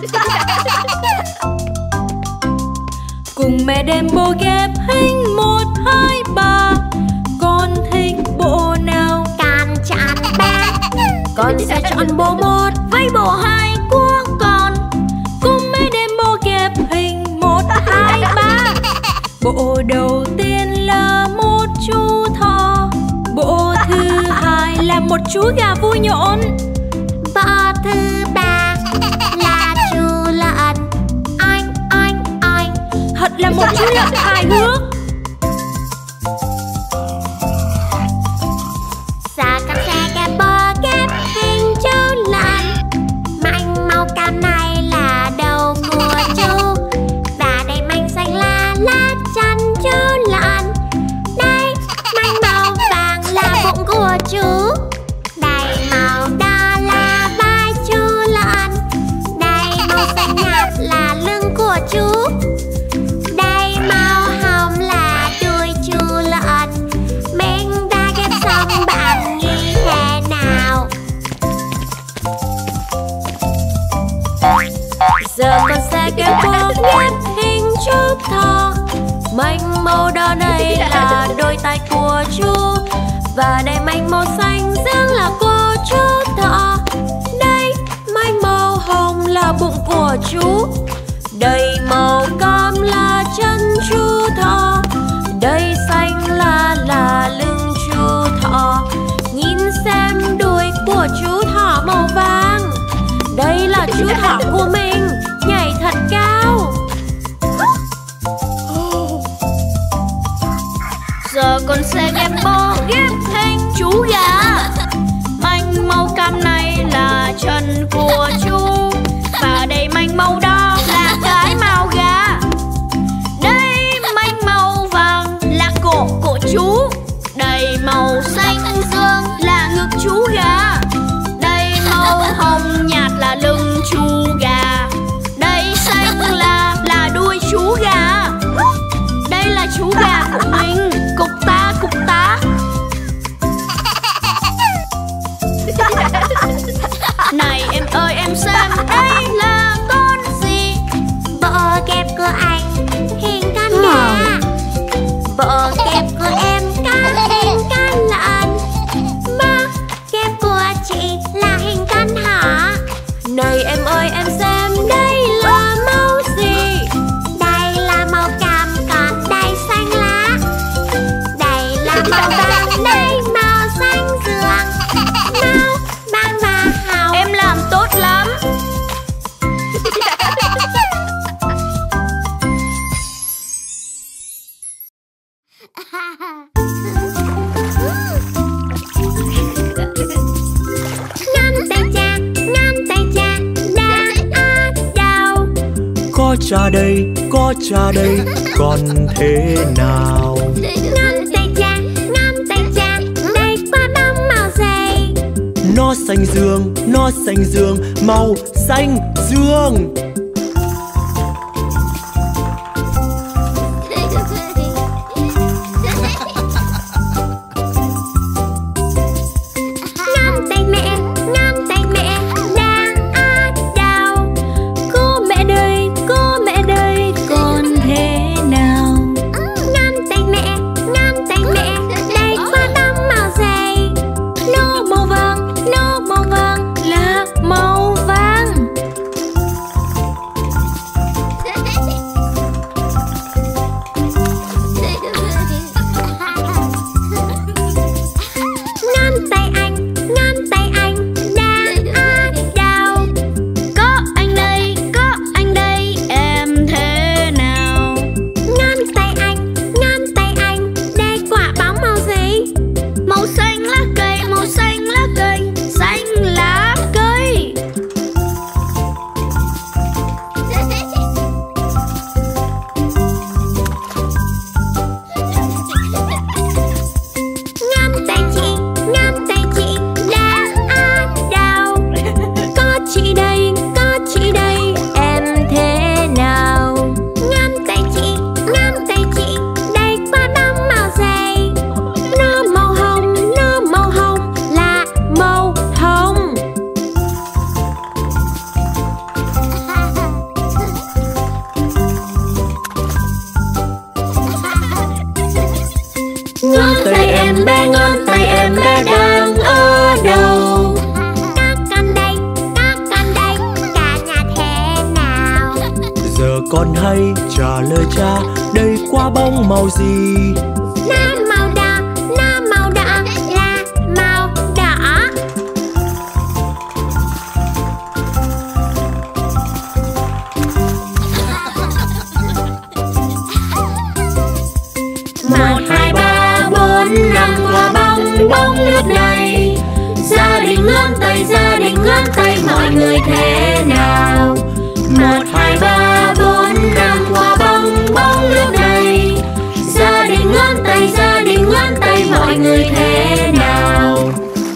Cùng mẹ đem bộ ghép hình 1, 2, 3. Con thích bộ nào? Con chọn 3. Con sẽ chọn bộ 1 với bộ 2 của con. Cùng mẹ đem bộ ghép hình 1, 2, 3. Bộ đầu tiên là một chú thỏ. Bộ thứ hai là một chú gà vui nhộn. Bộ thứ 3 là chú lợn. Oink oink oink. Thật là một chú lợn hài hước. Giờ con sẽ ghép bộ ghép hình chú lợn. Mảnh màu cam này là đầu của chú, và đây mảnh xanh là lá chân chú lợn. Đây mảnh màu vàng là bụng của chú. Đây màu đỏ là vai chú lợn. Đây màu xanh nhạt là lưng của chú. Đây màu hồng là đuôi chú lợn. Mình đã ghép xong, bạn nghĩ thế nào? Giờ con sẽ ghép bộ ghép hình chú thỏ. Mảnh màu đỏ này là đôi tay của chú, và đây mảnh màu xanh dương là của chú thỏ. Đây mảnh màu hồng là bụng của chú. Đây màu cam là chân chú thỏ. Đây xanh là lưng chú thỏ. Nhìn xem đuôi của chú thỏ màu vàng. Đây là chú thỏ của mình, nhảy thật cao. Giờ con sẽ ghép bộ ghép hình chú gà. Mảnh màu cam này là chân của chú, và đây mảnh màu đỏ là cái màu gà. Đây mảnh màu vàng là cổ của chú. Đây màu xanh dương là ngực chú gà. Đây màu hồng nhạt là lưng chú gà. Đây xanh là đuôi chú gà. Đây là chú gà của mình, cục ta cục ta. Này em ơi em xem đây là con gì? Bộ ghép của anh hình con gà. Bộ ghép của em có hình con lợn. Bộ ghép của chị là hình con thỏ. Này em ơi em xem đây là màu gì? Đây là màu cam, còn đây xanh lá. Đây là màu vàng, đây màu xanh dương. Màu vàng và hồng. Em làm tốt lắm. Ngón tay cha, đang ở đâu? Có cha đây, còn thế nào? Ngón tay cha, đây quả bóng màu gì? Nó xanh dương, màu xanh dương. Ngón tay mẹ, đang ở đâu? Cô mẹ đây, con thế nào? Ngón tay mẹ, đây quả bóng màu gì? Nó màu vàng là màu vàng. bé ngón tay em bé đang ở đâu? Các con đây, cả nhà thế nào? Giờ con hãy trả lời cha, đây quả bóng màu gì? Nó màu đỏ là màu đỏ. Một, hai, ba, bốn, năm quả bóng nước này. Gia đình ngón tay mọi người thế nào? Một, hai, ba, bốn, năm quả bóng nước này. Gia đình ngón tay mọi người thế nào?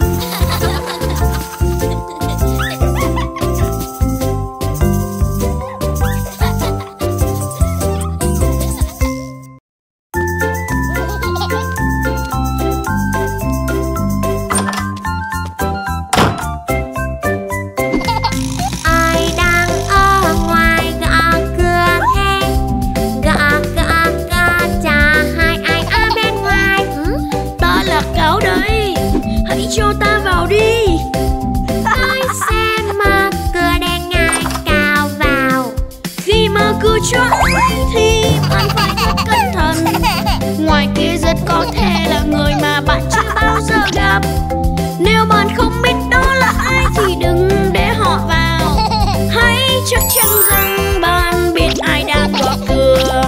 Ai đang ở ngoài gõ cửa thế? Gõ cha, hai ai ở bên ngoài? Ta là Cáo đấy, hãy cho ta vào đi. Tôi xem mở cửa để ngài Cáo vào. Khi mở cửa cho ai thì bạn phải thật cẩn thận. Ngoài kia rất có thể là người mà bạn chưa bao giờ gặp. Nếu bạn không biết đó là ai thì đừng để họ vào. Hãy chắc chắn rằng bạn biết ai đang gõ cửa.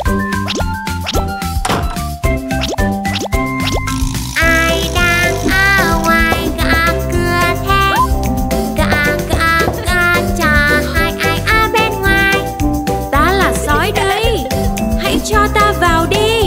Ai đang ở ngoài gõ cửa thế? Gõ cho hai ai ở bên ngoài? Ta là sói đấy, hãy cho ta vào đi.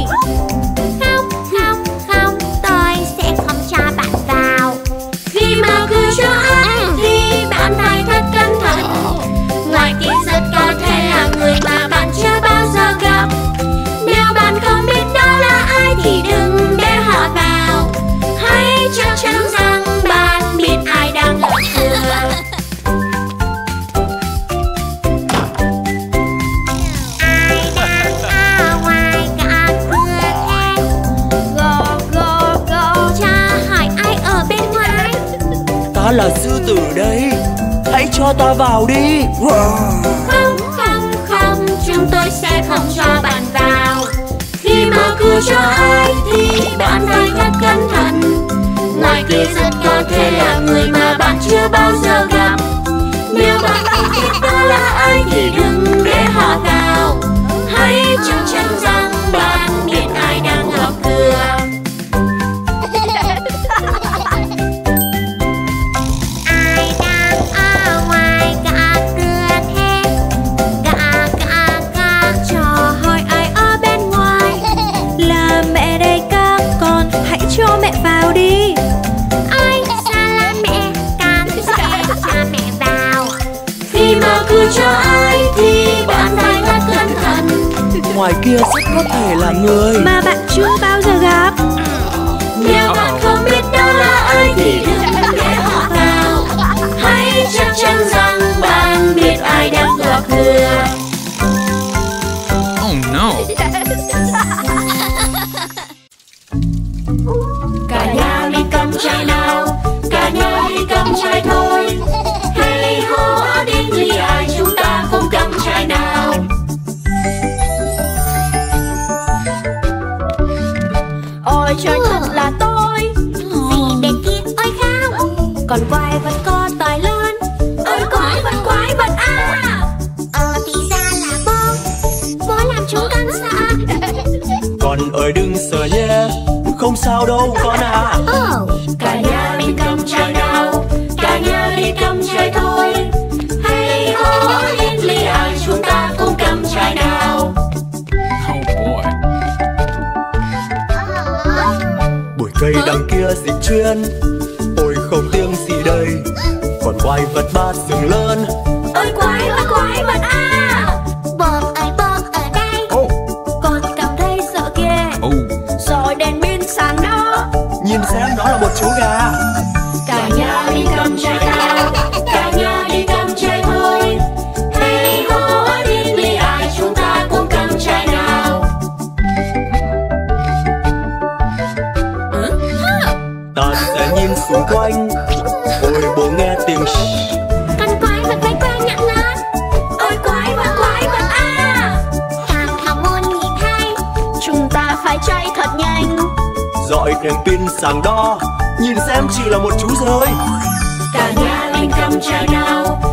Không, tôi sẽ không cho bạn vào. Khi mở cửa cho ai thì bạn phải thật cẩn thận. Ngoài kia rất có thể là người mà bạn chưa bao giờ gặp. Nếu bạn không biết đó là ai thì đừng để họ vào. Hãy chắc chắn rằng bạn biết ai đang gõ cửa. Ai đang ở ngoài gõ cửa thế? Gõ Cha hỏi ai ở bên ngoài? Ta là sư tử đấy, hãy cho ta vào đi. Không, chúng tôi sẽ không cho bạn vào. Khi mở cửa cho ai thì bạn phải thật cẩn thận. Ngoài kia rất có thể là người mà bạn chưa bao giờ gặp. Nếu bạn không biết đó là ai thì đừng để họ vào. Hãy chắc chắn rằng bạn biết ai đang gõ cửa. Ai đang ở ngoài gõ cửa thế? Gõ Cho hỏi ai ở bên ngoài? Là mẹ đây các con, hãy cho mẹ vào đi. ôi sao là mẹ? Con sẽ cho mẹ vào. Khi mở cửa cho ai thì bạn phải thật cẩn thận. Ngoài kia rất có thể là người Mà bạn chưa bao giờ gặp. Nếu bạn không biết đó là ai thì đừng để họ vào. Hãy chắc chắn rằng bạn biết ai đang gõ cửa. Oh no! Cả nhà mình cầm chai nào, cả nhà đi cầm chai thôi. Hey ho, đến vì ai chúng ta cùng cầm chai nào. Ôi trời thật là tối. Gì bên kia ôi không? Còn quái vật có tài lớn. Ôi quái vật à. Thì ra là bố làm chúng con sợ. Con ơi đừng sợ nhé, không sao đâu con à. Cả nhà mình cầm chai nào, cả nhà đi cầm chai thôi. Hey ho, đến ly ai chúng ta cùng cầm chai nào. Oh boy! Bụi cây đằng kia dịch chuyên, ôi không tiếng gì đây. Còn quái vật ba sừng lớn. Ôi quái vật à. Bố ở đây. Con cảm thấy sợ kìa. Oh! Rồi đèn pin sáng đó. Nhìn xem đó là một chú gà. Cả nhà đi cầm chai nào, cả nhà đi cầm chai thôi. Hey ho, đến ly ai chúng ta cùng cầm chai nào. bởi đèn pin sáng đo. Nhìn xem chỉ là một chú rơi. Cả nhà lanh canh chào nhau,